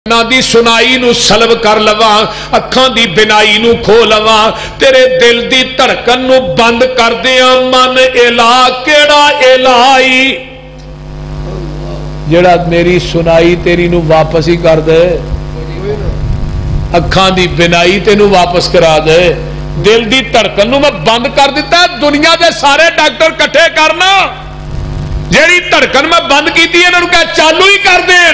کاناں دی سنائی نو سلب کر لواں، اکھاں دی بینائی نو کھو لواں، تیرے دل دی دھڑکن نو بند کر دیاں، من الہ کیڑا الہی جڑا میری سنائی تیری نو واپس ہی کر دے، اکھاں دی بینائی تینو واپس کرا دے، دل دی دھڑکن نو میں بند کر دیتا ہے۔ دنیا دے سارے ڈاکٹر کٹھے کرنا، جیڑی دھڑکن میں بند کیتی ہے انہوں کہا چالو ہی کر دین۔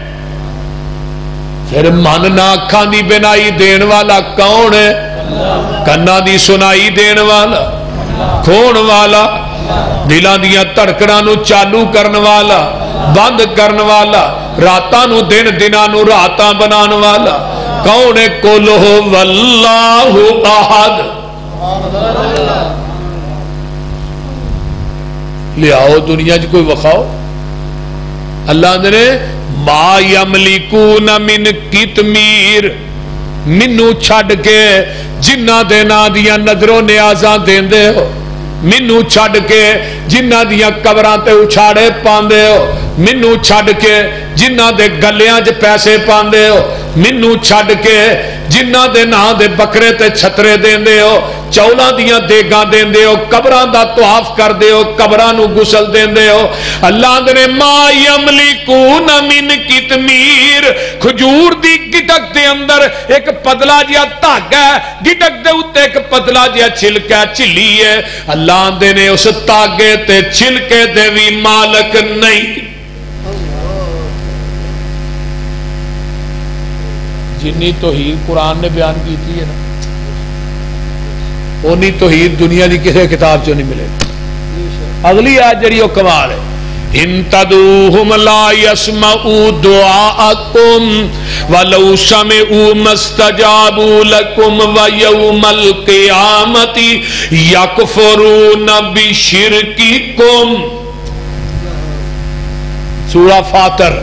پھر من نہ اکھاں دی بینائی دین والا کون ہے؟ کنا دی سنائی دین والا، کھون والا، دلاں دیاں دھڑکناں نو چالو کرن والا، بند کرن والا، راتاں نو دن، دناں نو راتاں بنان والا کون ہے؟ قل هو اللہ احد۔ لے آؤ دنیا کوئی وخاؤ، اللہ نے ما یملکون من کتمیر، منو چھڑ کے جنہ دے نا دیاں نظروں نیازاں دیندے ہو، منو چھڑ کے جنہ دیاں قبراں تے اچھاڑے پاندے ہو، منو چھڑ کے جنہ دے گلیاں چ پیسے پاندے ہو، منو چھڑ کے جنہ دے نا دے بکرے تے چھترے دیندے ہو، چولاں دیاں دیگاں دیندے ہو، قبراں دا طواف کردے ہو، قبراں نو غسل دیندے ہو۔ اللہ نے ما یملکون من کتمیر، کھجور دی گٹک دے اندر ایک پتلا جیا دھاگا ہے، گٹک دے اوتے ایک پتلا جیا چھلکا چھلی ہے، اللہ نے اس دھاگے تے چھلکے دے وی مالک نہیں۔ جنی توحید قرآن نے بیان کی تھی ہے نا، اونی توحید دنیا دی کسی کتاب چوں نہیں ملے۔ اگلی آیت جڑی او کمال ہے، ان تدعوہم لا یسمعوا دعاءکم ولو سمعوا ما استجابوا لکم ویوم القیامت یکفرون بشرککم۔ سورہ فاطر۔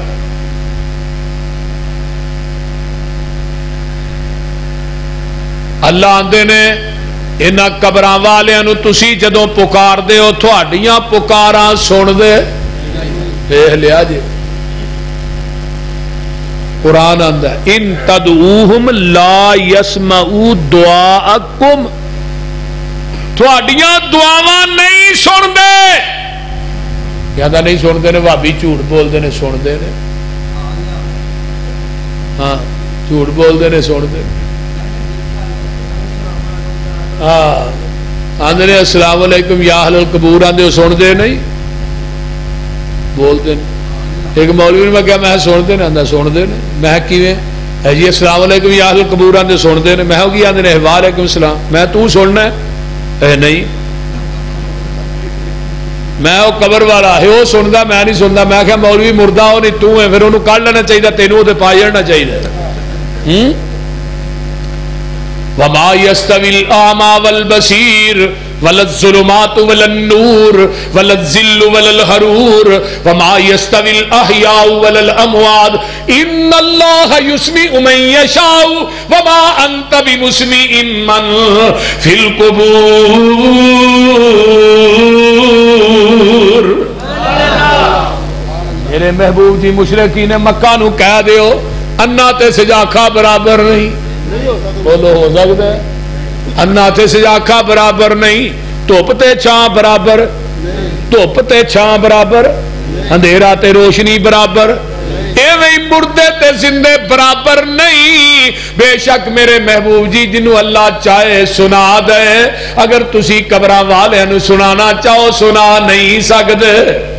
اللہ آندے نے انہاں قبراں والیاں نو تسی جدوں پکار دے ہو تھوڑیاں پکاراں سن دے، دیکھ لیا جی قرآن آندا ہے ان تدعوہم لا یسمعوا دعاءکم، تھوڑیاں دعاواں نہیں سن دے۔ کہندا نہیں سن دے نے، بھابی جھوٹ بول دے نے، سن دے نے، ہاں جھوٹ بول دے نے، سن دے نے۔ آندھنے السلام علیکم یا اہل القبور آندھے سن دے نہیں، بول دے نہیں۔ ایک مولوی نے میں کہا میں سن دے نہیں، آندھا سن دے نہیں۔ میں کیویں ہے جی السلام علیکم یا اہل القبور آندھے سن دے نہیں، میں ہو گیا آندھنے وعلیکم السلام، میں تو سننا ہے نہیں، میں وہ قبر والا ہے وہ سندا میں نہیں سندا۔ میں کہا مولوی مردہ ہو نہیں تو ہے، پھر انہوں کڑھ لینا چاہیے، تینوں وہ پا جانا چاہیے۔ وما يستوي الأعمى والبصير ولا الظلمات ولا النور ولا الظل ولا الحرور وما يستوي الأحياء ولا الأموات إن الله يسمع من يشاء وما أنت بمسمع من في القبور۔ میرے محبوب جی مشرکین مکہ نو کہہ دیو انا تے سجاکھا برابر نہیں، بولو ہو سکتا ہے؟ انا تے سجاکھا برابر نہیں، دھوپ تے چھاں برابر، دھوپ تے چھاں برابر، اندھیرا تے روشنی برابر، ایویں مردے تے زندے برابر نہیں۔ بے شک میرے محبوب جی جنہوں اللہ چاہے سنا دے، اگر تسی قبراں والے نو سنانا چاہو سنا نہیں سکدے۔